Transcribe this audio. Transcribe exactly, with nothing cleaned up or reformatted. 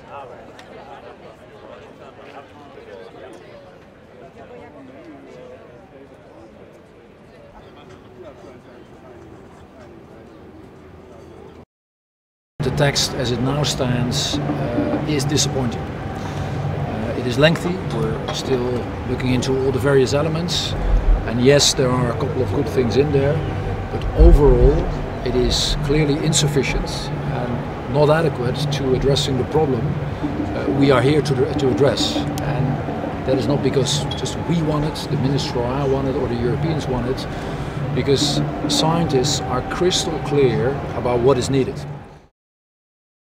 The text as it now stands uh, is disappointing. Uh, it is lengthy, we're still looking into all the various elements, and yes, there are a couple of good things in there, but overall it is clearly insufficient and not adequate to addressing the problem uh, we are here to, to address. And that is not because just we want it, the Minister or I want it, or the Europeans want it, because scientists are crystal clear about what is needed.